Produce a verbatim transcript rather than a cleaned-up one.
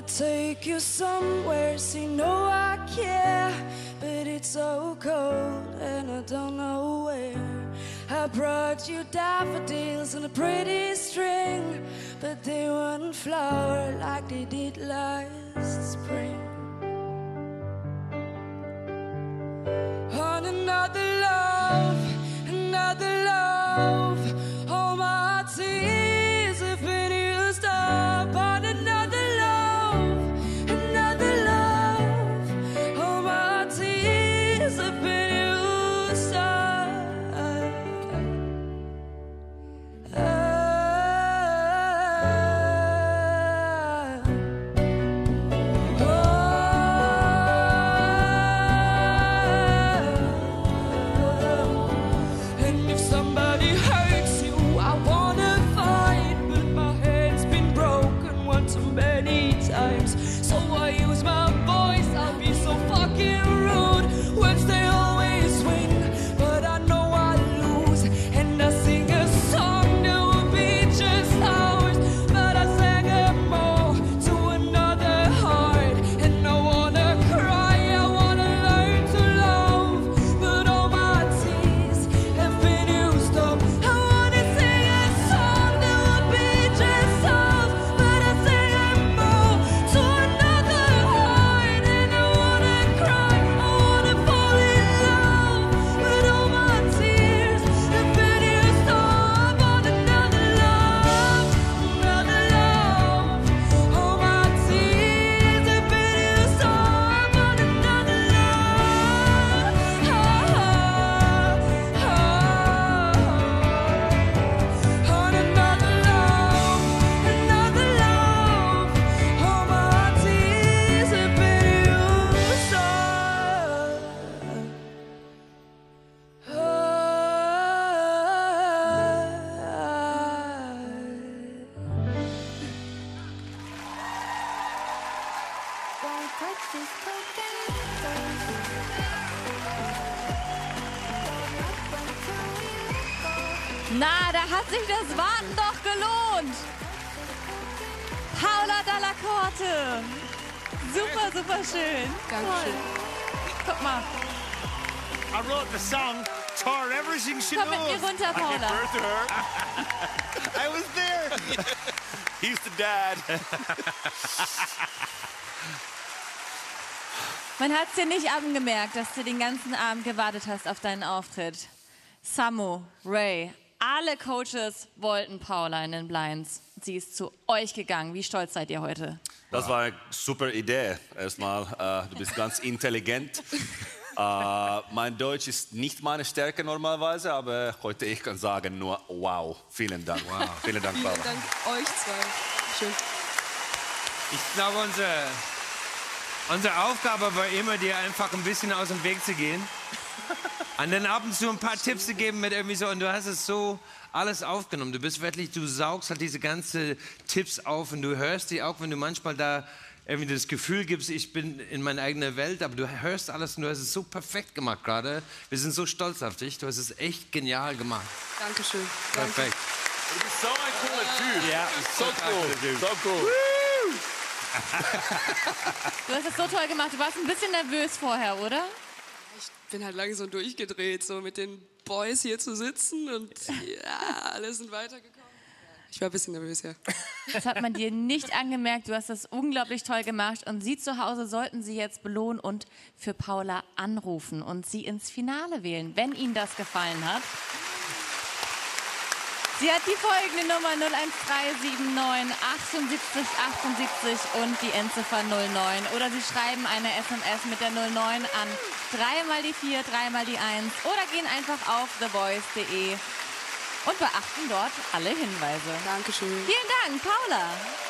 take you somewhere, so you know I care. But it's so cold and I don't know where. I brought you daffodils and a pretty string, but they wouldn't flower like they did last spring. On another love, another love, all my tears have been used up. On another love, another love, all my tears have been used up. Na, da hat sich das Warten doch gelohnt. Paula Dalla Corte. Super, super schön. Dankeschön. Guck mal. I wrote the song, taught her everything she Komm mit knows. mir runter, I gave Paula. birth to her. I was there. He's the dad. Man hat es dir nicht angemerkt, dass du den ganzen Abend gewartet hast auf deinen Auftritt. Samu, Ray, alle Coaches wollten Paula in den Blinds. Sie ist zu euch gegangen. Wie stolz seid ihr heute? Das war eine super Idee. Erstmal, äh, du bist ganz intelligent. äh, mein Deutsch ist nicht meine Stärke normalerweise, aber heute ich kann sagen nur wow. Vielen Dank. Wow. Vielen Dank, Paula. Vielen Dank euch zwei. Schön. Ich glaube, unsere, unsere Aufgabe war immer, dir einfach ein bisschen aus dem Weg zu gehen. An den ab und zu ein paar Tipps zu geben mit irgendwie so, und du hast es so alles aufgenommen. Du bist wirklich, du saugst halt diese ganzen Tipps auf und du hörst die auch, wenn du manchmal da irgendwie das Gefühl gibst, ich bin in meiner eigenen Welt, aber du hörst alles und du hast es so perfekt gemacht gerade. Wir sind so stolz auf dich, du hast es echt genial gemacht. Dankeschön. Perfekt. Du bist so ein cooler Typ. Ja, so cool. So cool. Du hast es so toll gemacht. Du warst ein bisschen nervös vorher, oder? Ich bin halt langsam durchgedreht, so mit den Boys hier zu sitzen und ja, alle sind weitergekommen. Ich war ein bisschen nervös, ja. Das hat man dir nicht angemerkt. Du hast das unglaublich toll gemacht. Und Sie zu Hause sollten Sie jetzt belohnen und für Paula anrufen und sie ins Finale wählen, wenn Ihnen das gefallen hat. Sie hat die folgende Nummer null eins drei sieben neun achtundsiebzig achtundsiebzig und die Endziffer null neun. Oder Sie schreiben eine S M S mit der null neun an dreimal die vier, dreimal die eins oder gehen einfach auf the voice punkt de und beachten dort alle Hinweise. Dankeschön. Vielen Dank, Paula.